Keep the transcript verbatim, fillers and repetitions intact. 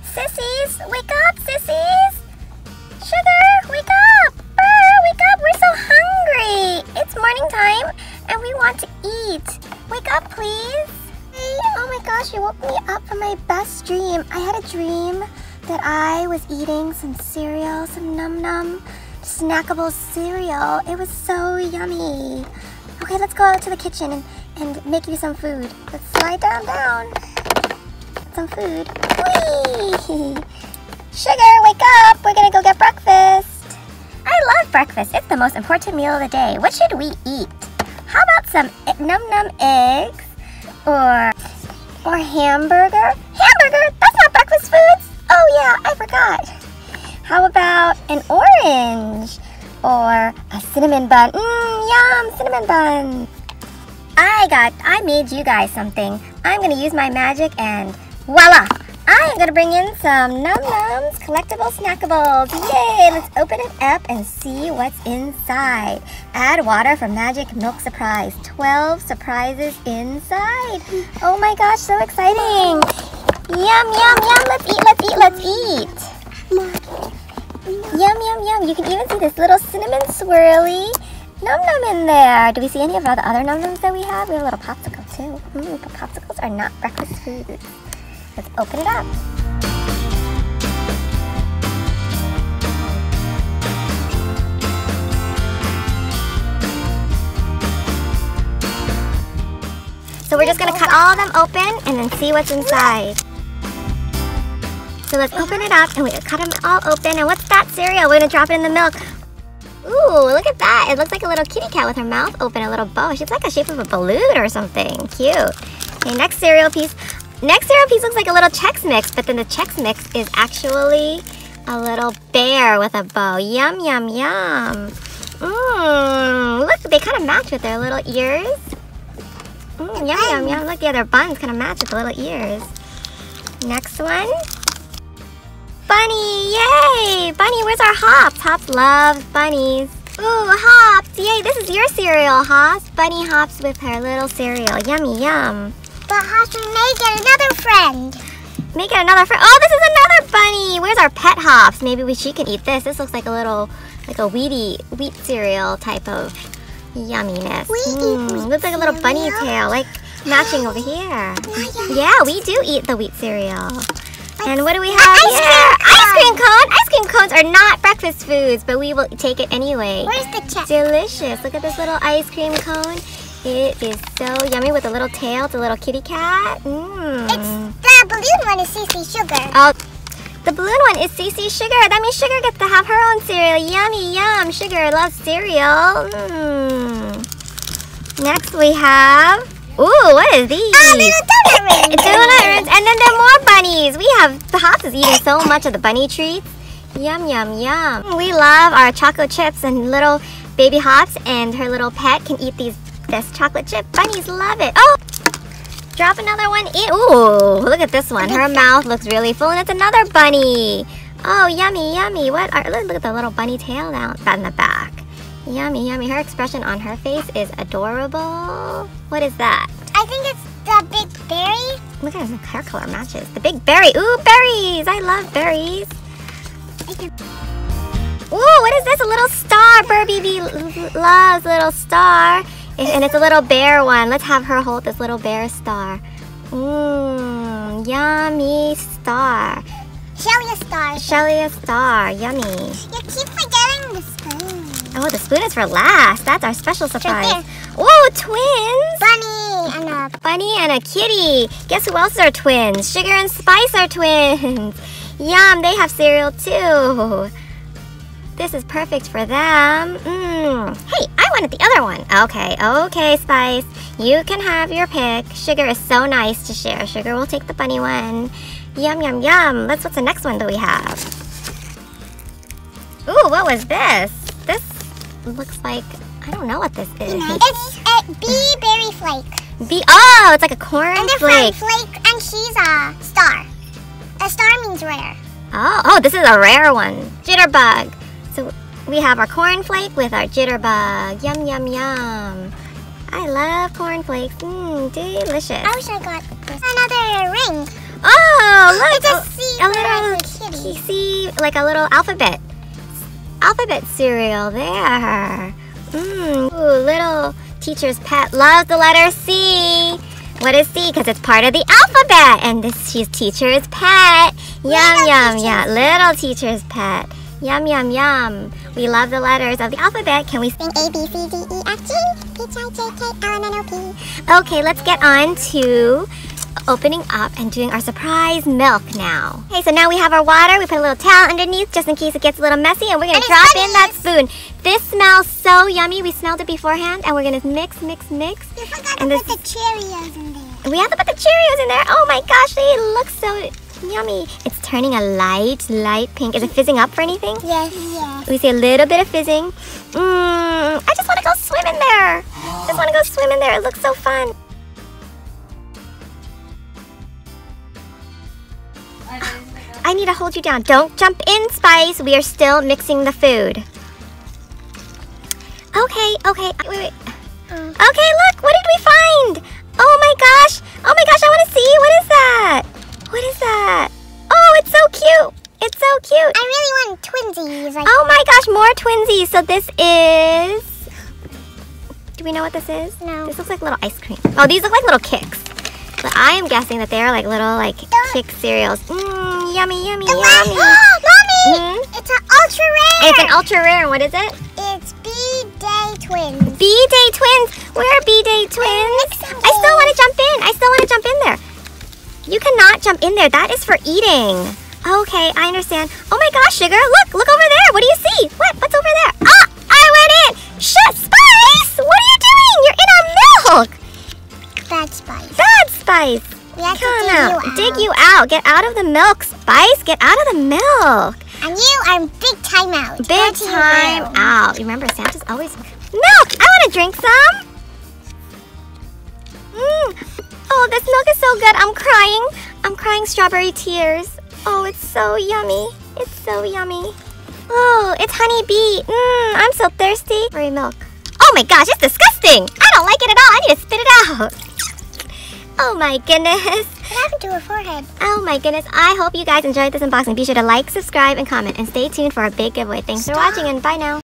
Sissies, wake up, sissies! Sugar, wake up! Burr, wake up, we're so hungry! It's morning time, and we want to eat. Wake up, please. Hey, oh my gosh, you woke me up from my best dream. I had a dream that I was eating some cereal, some Num Num snackable cereal. It was so yummy. Okay, let's go out to the kitchen and, and make you some food. Let's slide down, down. Some food. Whee! Sugar, wake up! We're gonna go get breakfast. I love breakfast. It's the most important meal of the day. What should we eat? How about some Num Num eggs? Or, or hamburger? Hamburger? That's not breakfast foods. Oh yeah, I forgot. How about an orange? Or a cinnamon bun? Mmm, yum, cinnamon bun. I got, I made you guys something. I'm gonna use my magic and voila! I am gonna bring in some Num Noms collectible snackables. Yay! Let's open it up and see what's inside. Add water for magic milk surprise. twelve surprises inside. Oh my gosh, so exciting! Yum, yum, yum! Let's eat, let's eat, let's eat! Yum, yum, yum! You can even see this little cinnamon swirly Num Num in there. Do we see any of the other Num Noms that we have? We have a little popsicle too. Mm, but popsicles are not breakfast foods. Let's open it up. So we're just gonna cut all of them open and then see what's inside. So let's open it up and we cut them all open. And what's that cereal? We're gonna drop it in the milk. Ooh, look at that. It looks like a little kitty cat with her mouth open, a little bow. She's like a shape of a balloon or something. Cute. Okay, next cereal piece. Next cereal piece looks like a little Chex Mix, but then the Chex Mix is actually a little bear with a bow. Yum, yum, yum. Mmm, look, they kind of match with their little ears. Mmm, yum, yum, yum. Look, yeah, their buns kind of match with the little ears. Next one. Bunny, yay! Bunny, where's our Hops? Hops loves bunnies. Ooh, Hops, yay, this is your cereal, Hops. Bunny Hops with her little cereal. Yummy, yum. But Hops, we may get another friend. May get another friend. Oh, this is another bunny. Where's our pet Hops? Maybe we, she can eat this. This looks like a little, like a wheaty, wheat cereal type of yumminess. We mm, eat wheat looks like a little cereal? bunny tail, like matching over here. Yeah, we do eat the wheat cereal. And what do we have ice here? Cream Ice cream cone. Ice cream cones are not breakfast foods, but we will take it anyway. Where's the check? Delicious. Look at this little ice cream cone. It is so yummy with a little tail. It's a little kitty cat. Mmm. It's the balloon one is C C Sugar. Oh, the balloon one is C C Sugar. That means Sugar gets to have her own cereal. Yummy, yum. Sugar loves cereal. Mmm. Next we have... Ooh, what is these? Oh, little donut rings. Donut rings. And then there are more bunnies. We have... The Hops is eating so much of the bunny treats. Yum, yum, yum. We love our chocolate chips, and little baby Hops and her little pet can eat these this chocolate chip. Bunnies love it. Oh! Drop another one in. Ooh, look at this one. Her mouth looks really full, and it's another bunny. Oh, yummy, yummy. What are... Look at the little bunny tail down in the back. Yummy, yummy. Her expression on her face is adorable. What is that? I think it's the big berry. Look at her hair color matches. The big berry. Ooh, berries. I love berries. Ooh, what is this? A little star. Barbie B loves little star. And it's a little bear one. Let's have her hold this little bear star. Mmm, yummy star. Shelly a star. Shelly a star. Yummy. You keep forgetting the spoon. Oh, the spoon is for last. That's our special surprise. Right Ooh, twins. Bunny and a... Bunny and a kitty. Guess who else are twins? Sugar and Spice are twins. Yum, they have cereal too. This is perfect for them. Mmm. Hey, I wanted the other one. Okay, okay, Spice. You can have your pick. Sugar is so nice to share. Sugar will take the bunny one. Yum, yum, yum. Let's, what's the next one that we have? Ooh, what was this? This looks like, I don't know what this is. It's a bee berry flake. Bee, oh, it's like a corn And flake. flake, and she's a star. A star means rare. Oh, oh, this is a rare one. Jitterbug. So we have our cornflake with our jitterbug. Yum, yum, yum. I love cornflakes. Mmm, delicious. I wish I got this. Another ring. Oh, look. It's a secret. A little see like a little alphabet. Alphabet cereal there. Mmm, ooh, little teacher's pet loves the letter C. What is C? Because it's part of the alphabet. And this, she's teacher's pet. Yum, Little yum, teacher's yum. Little teacher's pet. Yum, yum, yum. We love the letters of the alphabet. Can we Sing A, B, C, D, E, F, G, H, I, J, K, L, M, N, O, P. Okay, let's get on to opening up and doing our surprise milk now. Okay, so now we have our water. We put a little towel underneath just in case it gets a little messy, and we're gonna And drop it's in that spoon. This smells so yummy. We smelled it beforehand, and we're gonna mix, mix, mix. You forgot And to this- put the Cheerios in there. We have to put the Cheerios in there. Oh my gosh, they look so yummy. It's turning a light, light pink. Is it fizzing up for anything? Yes, yes. We see a little bit of fizzing. Mmm, I just want to go swim in there. Just want to go swim in there. It looks so fun. I need to hold you down. Don't jump in, Spice. We are still mixing the food. Okay, okay. Wait, wait. Mm. Okay, look. What did we find? Oh my gosh. Oh my gosh, I want to see. What is that? What is that? Oh, it's so cute. It's so cute. I really want twinsies. Like, Oh my gosh, more twinsies. So this is... Do we know what this is? No. This looks like little ice cream. Oh, these look like little kicks. But I am guessing that they're like little like kick cereals. Mmm, yummy, yummy, the yummy. last, Mommy! Mhm. It's an ultra rare. It's an ultra rare. And what is it? It's B-Day twins. B-Day twins. Where are B-Day twins? mixing I still want to jump in. I still want to jump in there. You cannot jump in there. That is for eating. Okay, I understand. Oh my gosh, Sugar. Look, look over there. What do you see? What? What's over there? Ah, I went in. Shut, Spice. What are you doing? You're in our milk. Bad Spice. Bad Spice. We have to Come dig out. you out. Dig you out. Get out of the milk, Spice. Get out of the milk. And you are in big time out. Go Big to your time room. out. Remember, Santa's always... Milk! I want to drink some. Mmm. Oh, this milk is so good. I'm crying. I'm crying strawberry tears. Oh, it's so yummy. It's so yummy. Oh, it's honey bee. Mmm, I'm so thirsty. Strawberry milk. Oh my gosh, it's disgusting. I don't like it at all. I need to spit it out. Oh my goodness. What happened to her forehead? Oh my goodness. I hope you guys enjoyed this unboxing. Be sure to like, subscribe, and comment. And stay tuned for our big giveaway. Thanks for Stop. watching, and bye now.